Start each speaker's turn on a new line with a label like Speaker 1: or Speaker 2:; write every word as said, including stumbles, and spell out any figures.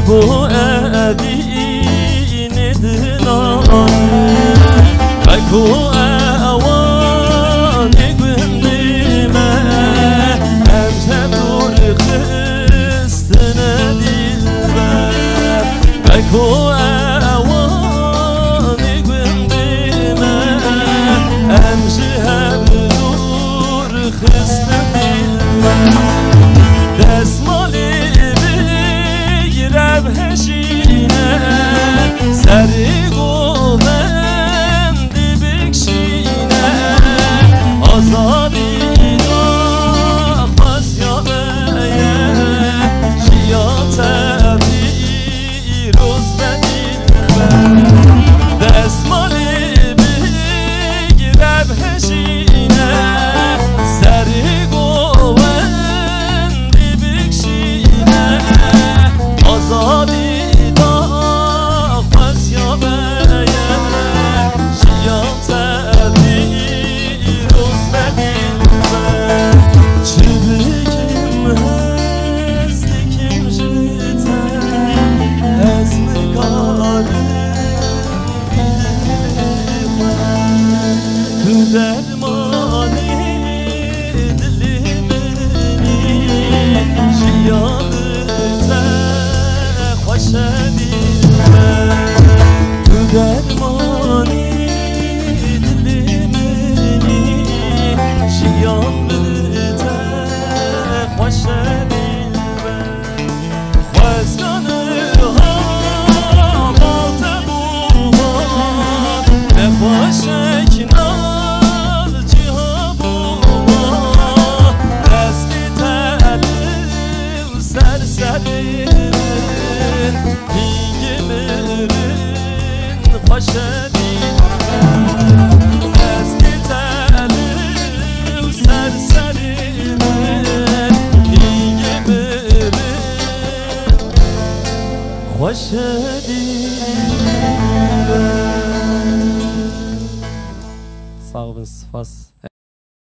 Speaker 1: کو ابین دنای کو اوان گندیمه امشه دور خستنه دیلبر کو اوان گندیمه امشه دور خستنه دیلبر دستمالی بگیرم هشینه سری گوهندی بکشینه آزادی دا خواست یا بیه شیات بیروز بدیلبر دستمالی بگیرم هشینه سری آزادی دا خواست یا بیه شیات بیروز بدیلبر چه بگیم هستی کم جیته از نگار تو درمانی دلی منی شیات شدیدم تو درمانی دلی منی شیام بده خوش شدیدم خوزگانه ها بالت بومان نخوشک نال جیها بومان دستی تلیم سر سریم دیگمرین خوش دیدم دستی تلیم سر سریم دیگمرین خوش دیدم. Sağ olun, spas.